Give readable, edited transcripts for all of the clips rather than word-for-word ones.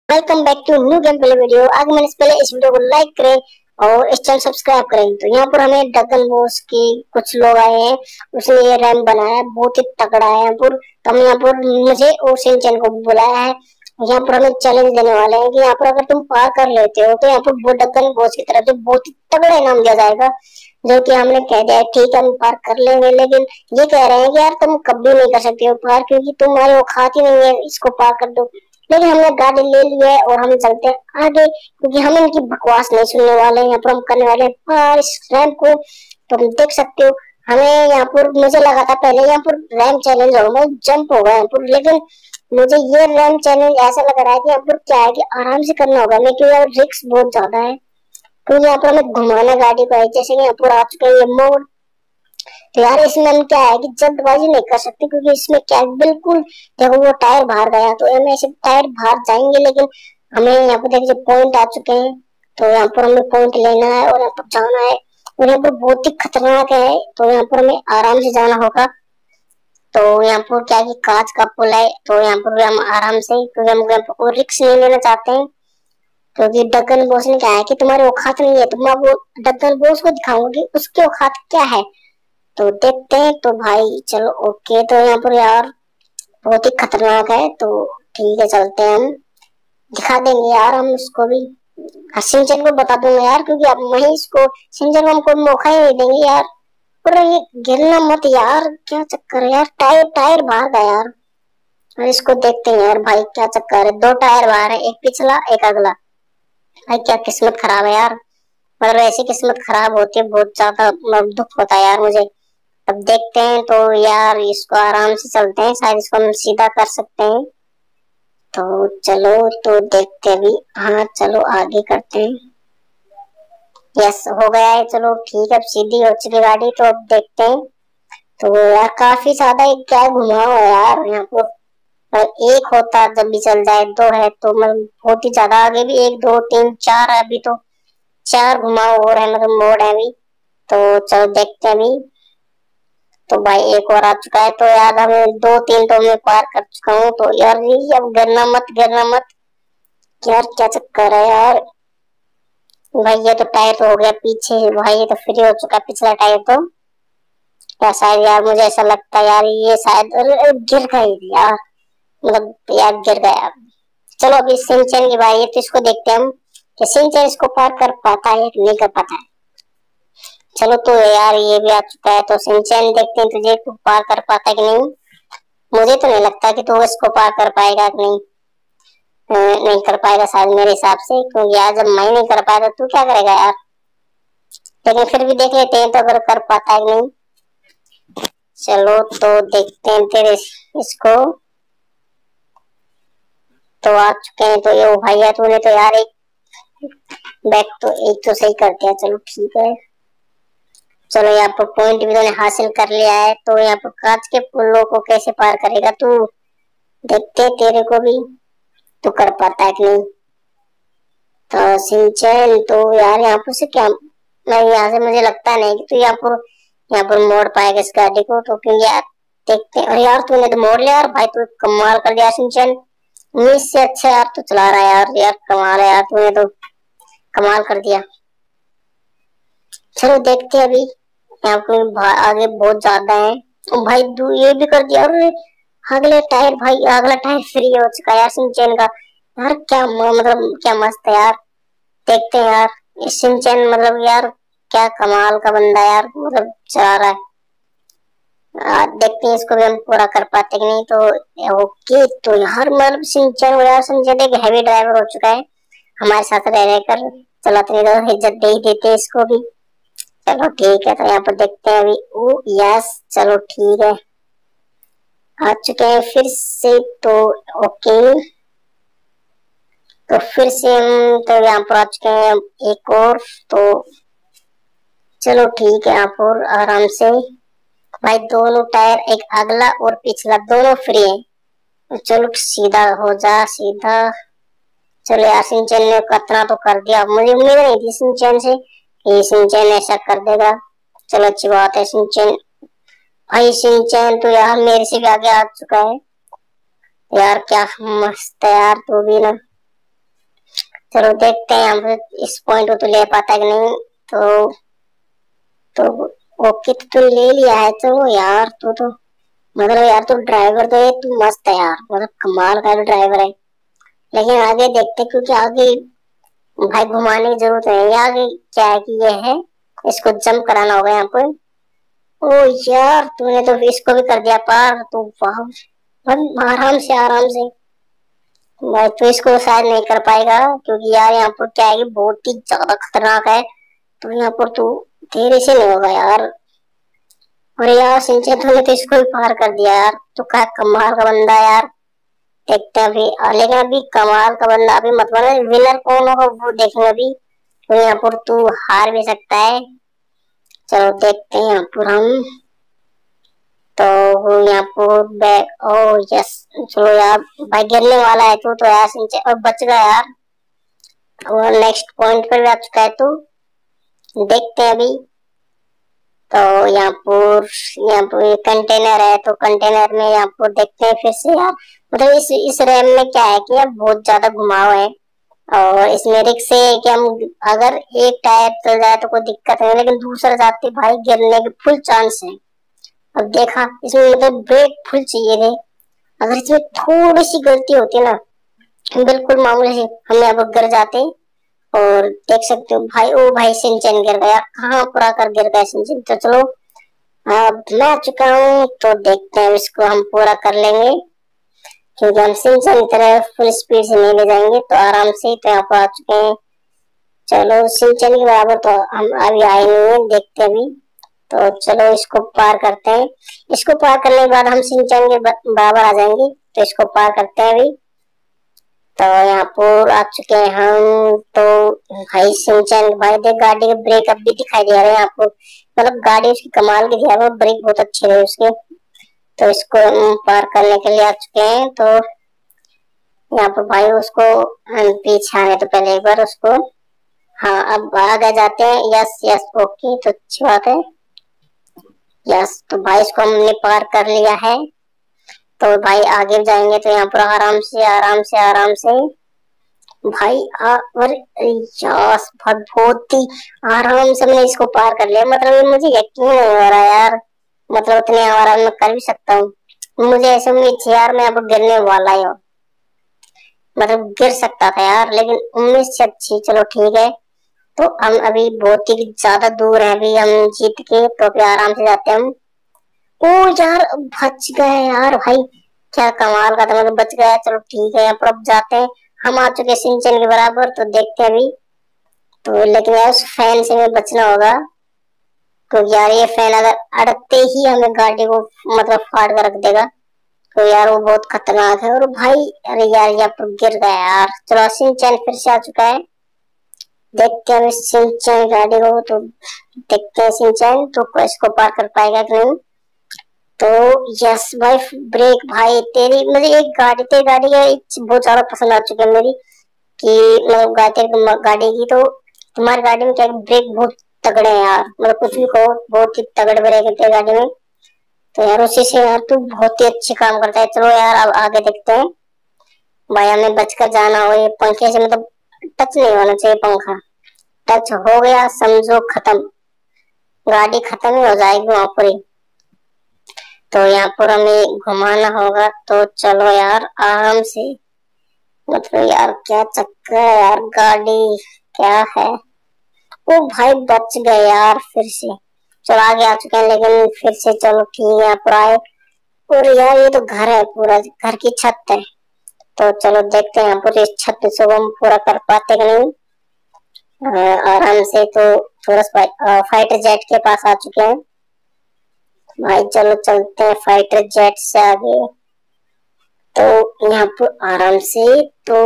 Welcome back to new game play video. आगे मैंने पहले इस वीडियो को लाइक करें और इस चैनल सब्सक्राइब करें। तो यहाँ पर हमें ड्रैगन बॉस की कुछ लोग आए हैं, उसने ये रैंप बनाया है, बहुत ही तगड़ा है यहाँ पर। तो हम यहाँ पर मुझे और सिंचन को बुलाया है। यहाँ पर हमें चैलेंज देने वाले हैं कि यहाँ पर अगर तुम पार कर लेते हो तो यहाँ पर वो ड्रैगन बॉस की तरफ से बहुत ही तगड़ा इनाम दिया जाएगा, जो कि हमने कह दिया है ठीक है हम पार कर लेंगे। लेकिन ये कह रहे हैं कि यार तुम कभी नहीं कर सकते हो पार, क्योंकि तुम्हारी औकात ही नहीं है इसको पार कर दो। लेकिन हमने गाड़ी ले ली है और हम चलते हैं आगे, क्योंकि हम इनकी बकवास नहीं सुनने वाले हैं। यहाँ पर हम करने वाले हैं पार इस रैंप को। तो तुम देख सकते हो, हमें यहाँ पर मुझे लगा था पहले यहाँ पर रैंप चैलेंज होगा, जंप होगा यहाँ पर, लेकिन मुझे ये रैंप चैलेंज ऐसा लग रहा है कि यहाँ पर क्या है कि आराम से करना होगा हमें, क्योंकि यहाँ रिस्क बहुत ज्यादा है। क्योंकि यहाँ पर हमें घुमाना गाड़ी को है, जैसे कि यहाँ पर आ चुके हैं ये मोड़। तो यार इसमें हम क्या है कि जल्दबाजी नहीं कर सकते, क्योंकि इसमें क्या है बिल्कुल, देखो वो टायर बाहर गया तो हम ऐसे टायर बाहर जाएंगे, लेकिन हमें यहाँ पर देखिए पॉइंट आ चुके हैं। तो यहाँ पर हमें पॉइंट लेना है और यहाँ पर जाना है, और यहाँ पर बहुत ही खतरनाक है, तो यहाँ पर हमें आराम से जाना होगा। तो यहाँ पर क्या है कि कांच का पुल है, तो यहाँ पर हम आराम से, क्योंकि हम यहाँ पर कोई रिस्क नहीं लेना चाहते हैं। क्योंकि ड्रैगन बॉस ने कहा है कि तुम्हारी औकात नहीं है, तो मैं वो ड्रैगन बॉस को दिखाऊंगा कि उसकी औकात क्या है। तो देखते हैं। तो भाई चलो ओके, तो यहाँ पर यार बहुत ही खतरनाक है, तो ठीक है चलते हैं हम, दिखा देंगे यार हम उसको भी। हाँ, सिंचन को बता दूंगा यार, क्योंकि अब वही इसको सिंचन को हम कोई मौका ही नहीं देंगे यार। पर ये गिरना मत यार, क्या चक्कर है यार, टायर टायर बाहर गया यार। और इसको देखते हैं यार भाई क्या चक्कर है, दो टायर बाहर है, एक पिछला एक अगला। भाई क्या किस्मत खराब है यार, मतलब ऐसी किस्मत खराब होती है बहुत ज्यादा, मतलब दुख होता है यार मुझे। अब देखते हैं। तो यार इसको आराम से चलते हैं, शायद इसको हम सीधा कर सकते हैं। तो चलो, तो देखते हैं भी। हाँ चलो आगे करते हैं। यस हो गया है, चलो ठीक है, अब सीधी हो चुकी गाड़ी। तो अब देखते हैं। तो यार काफी ज्यादा एक क्या घुमाव है यार यहाँ पर। एक होता जब भी चल जाए, दो है तो मतलब बहुत ही ज्यादा, आगे भी एक दो तीन चार है, अभी तो चार घुमाव और है, मतलब मोड़ है अभी। तो चलो देखते हैं अभी। तो भाई एक और आ चुका है, तो यार हमें दो तीन तो मैं पार कर चुका हूँ। तो यार ये अब गिरना मत गिरना मत, यार क्या चक्कर है यार। भाई ये तो टायर तो हो गया पीछे, भाई ये तो फ्री हो चुका है पिछला टायर तो। या शायद यार मुझे ऐसा लगता है यार ये शायद गिर गई यार, मतलब यार गिर गया। चलो अभी सिंचन की बारी है, तो इसको देखते हैं हम कि सिंचन इसको पार कर पाता है कि नहीं कर पाता है। चलो तो यार ये भी आ चुका है, तो सिंचन देखते हैं तुझे तू पार कर पाता है कि नहीं। मुझे तो नहीं लगता कि तू इसको पार कर पाएगा कि नहीं। नहीं कर पाएगा शायद मेरे हिसाब से, क्योंकि यार जब मैं नहीं कर पाया तो तू क्या करेगा यार। लेकिन फिर भी देख लेते हैं तो अगर कर पाता है कि नहीं। चलो तो देखते हैं तेरे इसको। तो आ चुके हैं, तो ये भैया तूने तो यार एक बैक तो एक तो सही कर दिया, चलो ठीक है। चलो यहाँ पर पॉइंट भी तूने हासिल कर लिया है। तो यहाँ पर कांच के पुलों को कैसे पार करेगा तू, देखते हैं तेरे को भी तू कर पाता है कि नहीं। तो सिंचन तो यार यहाँ पर से क्या, मैं यहाँ से मुझे लगता नहीं कि तू यहाँ पर मोड़ पाएगा इस गाड़ी को। तो क्यों यार देखते हैं। और यार तूने तो मोड़ लिया यार, भाई तू कमाल कर दिया सिंचन, उम्मीद से अच्छा यार तू चला रहा है यार, यार कमाल है यार, तूने तो कमाल कर दिया। चलो देखते हैं अभी, यहाँ पे आगे बहुत ज्यादा है। तो भाई तू ये भी कर दिया, और अगले टायर, भाई अगला टायर फ्री हो चुका है यार सिंचन का। यार क्या मतलब क्या मस्त है यार। देखते हैं यार ये सिंचन, मतलब यार क्या कमाल का बंदा यार, मतलब चला रहा है। देखते हैं इसको भी हम पूरा कर पाते कि नहीं। तो ओके, तो यार मतलब सिंचन यार, सिंचन एक हैवी ड्राइवर हो चुका है हमारे साथ रह रहकर, चलाते नहीं तो इज्जत दे ही देते इसको भी। चलो ठीक है, तो यहाँ पर देखते हैं अभी। ओ यस चलो ठीक है, आ चुके हैं फिर से। तो ओके, तो फिर से हम तो यहाँ पर आ चुके हैं एक और। तो चलो ठीक है, यहाँ पर आराम से भाई दोनों टायर, एक अगला और पिछला दोनों फ्री है। तो चलो सीधा हो जा सीधा। चलो यार सिंचन ने कतना तो कर दिया, मुझे उम्मीद नहीं थी सिंचन से कि सिंचन ऐसा कर देगा। चलो अच्छी बात है सिंचन, भाई सिंचन तो यार मेरे से भी आगे आ चुका है यार, क्या मस्त है यार तू भी ना। चलो देखते हैं यहाँ पे इस पॉइंट को तो ले पाता है कि नहीं। तो ओके, तो तू ले लिया है। चलो यार तो मतलब यार तू ड्राइवर तो है, तू मस्त है यार, मतलब कमाल का ड्राइवर है। लेकिन आगे देखते, क्योंकि आगे भाई घुमाने की जरूरत है। ये आगे क्या है कि ये है, इसको जंप कराना होगा यहाँ पे। ओ यार तूने तो इसको भी कर दिया पार, तो वाह, आराम से आराम से। भाई तो इसको शायद नहीं कर पाएगा, क्योंकि यार यहाँ पर क्या है कि बहुत ही ज्यादा खतरनाक है। तो यहाँ पर तू धीरे से नहीं होगा यार। और यार सिंचे तूने तो इसको भी पार कर दिया यार, तू क्या कमाल का बंदा है यार। देखते हैं अभी, लेकिन अभी कमाल का बंदा अभी मतलब विनर कौन होगा वो देखेंगे अभी। तो यहाँ पर तू हार भी सकता है। चलो देखते हैं यहाँ पर हम। तो वो यहाँ पर बैक, ओ यस। चलो यार भाई गिरने वाला है तू तो यार सिंचे, और बच गया यार। और नेक्स्ट पॉइंट पर भी आ चुका है तू। देखते हैं अभी। तो यहाँ पर कंटेनर है, तो कंटेनर में यहाँ पर देखते हैं फिर से यार। मतलब इस रैम में क्या है कि यार बहुत ज्यादा घुमाव है। और इसमें रिक्स है कि हम अगर एक टायर चल जाए तो कोई दिक्कत नहीं, लेकिन दूसरा जाते भाई गिरने के फुल चांस है। अब देखा इसमें मतलब ब्रेक फुल चाहिए थे, अगर इसमें थोड़ी सी गलती होती ना, बिल्कुल मामूली से, हम यहाँ पर गिर जाते। और देख सकते हो भाई, ओ भाई सिंचन गिर गया, कहाँ पूरा कर गिर गया सिंचन। तो चलो अब मैं आ चुका हूँ, तो देखते हैं इसको हम पूरा कर लेंगे, क्योंकि हम सिंचन की तरह फुल स्पीड से नहीं ले जाएंगे, तो आराम से। तो यहाँ पर आ चुके हैं। चलो सिंचन के बराबर तो हम अभी आए नहीं है, देखते हैं अभी। तो चलो इसको पार करते हैं। इसको पार करने के बाद हम सिंचन के बराबर आ जाएंगे, तो इसको पार करते हैं अभी। तो यहाँ पर आ चुके हैं हम। तो भाई सिंचन भाई देख, गाड़ी के ब्रेक अब भी दिखाई दे रहे हैं आपको, मतलब गाड़ी उसकी कमाल की दिखा रहा है, ब्रेक बहुत अच्छे है उसके। तो इसको हम पार करने के लिए आ चुके हैं। तो यहाँ पर भाई उसको हम पीछे आने तो पहले एक बार उसको, हाँ अब आगे जाते हैं। यस यस ओके, तो अच्छी बात है। यस तो भाई इसको हमने पार कर लिया है। तो भाई आगे जाएंगे, तो यहाँ पर आराम से आराम से आराम से भाई और यस बहुत ही आराम से मैंने इसको पार कर लिया। मतलब मुझे यकीन नहीं हो रहा यार, मतलब इतने आराम में कर भी सकता हूँ। मुझे ऐसे उम्मीद थी यार मैं अब गिरने वाला ही हूँ, मतलब गिर सकता था यार, लेकिन उम्मीद से अच्छी। चलो ठीक है, तो हम अभी बहुत ही ज्यादा दूर है, अभी हम जीत के, तो अभी आराम से जाते हैं हम। ओ यार बच गए यार भाई, क्या कमाल का था, मतलब बच गया। चलो ठीक है, यहाँ पर अब जाते हैं। हम आ चुके सिंचन के बराबर, तो देखते हैं अभी। तो लेकिन यार उस फैन से हमें बचना होगा, क्योंकि यार ये फैन अगर अड़कते ही हमें गाड़ी को मतलब फाड़ कर रख देगा। तो यार वो बहुत खतरनाक है। और भाई अरे यार यहाँ पर गिर गया यार। चलो सिंचन फिर से आ चुका है, देखते हैं सिंचन गाड़ी को। तो देखते हैं सिंचन तो इसको पार कर पाएगा कि नहीं। तो यस भाई ब्रेक भाई तेरी, मुझे एक गाड़ी, तेरी गाड़ी का बहुत ज्यादा पसंद आ चुकी है मेरी, कि मतलब गाड़ी की, तो तुम्हारी गाड़ी में क्या ब्रेक बहुत तगड़े हैं यार, मतलब कुछ भी कहो बहुत ही तगड़े ब्रेक है तेरी गाड़ी में। तो यार उसी से यार तू बहुत ही अच्छे काम करता है। चलो यार अब आगे देखते हैं। भाई हमें बचकर जाना हो, ये पंखे से मतलब टच नहीं होना चाहिए पंखा, टच हो गया समझो खत्म, गाड़ी खत्म ही हो जाएगी वहां पर ही। तो यहाँ पर हमें घुमाना होगा, तो चलो यार आराम से। मतलब यार क्या चक्कर है यार, गाड़ी क्या है। ओ भाई बच गए यार फिर से। चलो आगे आ चुके हैं, लेकिन फिर से चलो ठीक है, यहाँ पर आए। और यार ये तो घर है, पूरा घर की छत है। तो चलो देखते हैं यहाँ पर इस छत से हम पूरा कर पाते कि नहीं। आराम से। तो थोड़ा फाइटर जेट के पास आ चुके हैं भाई, चलो चलते हैं फाइटर जेट से आगे। तो यहाँ पर आराम से। तो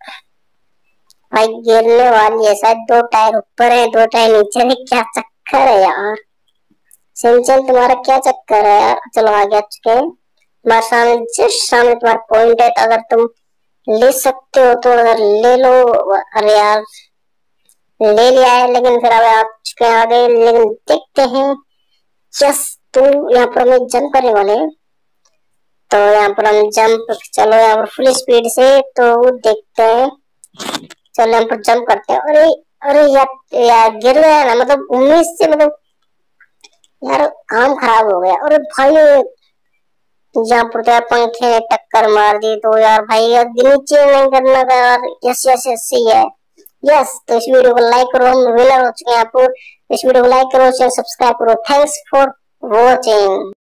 भाई गिरने वाली है शायद, दो टायर ऊपर है दो टायर नीचे है, क्या चक्कर है यार। सिंचन तुम्हारा क्या चक्कर है यार। चलो आगे आ चुके हैं, तुम्हारे सामने जस्ट सामने तुम्हारा पॉइंट है, तो अगर तुम ले सकते हो तो अगर ले लो। अरे यार ले लिया है, लेकिन फिर अब आ चुके हैं आगे, लेकिन देखते हैं। यस तो यहाँ पर हमें जंप करने वाले हैं, तो यहाँ पर हम जंप, चलो यहाँ पर फुल स्पीड से, तो देखते हैं। तो लैंप पर जंप करते हैं। अरे अरे यार गिर गया ना, मतलब उम्मीद से, मतलब यार काम खराब हो गया। अरे भाई जहाँ पर तो यार पंखे ने टक्कर मार दी, तो यार भाई यार नीचे नहीं करना था यार। यस यस यस सही है। यस, तो इस वीडियो को लाइक करो, हम विनर हो चुके हैं। आपको इस वीडियो को लाइक करो, चैनल सब्सक्राइब करो। Thanks for watching.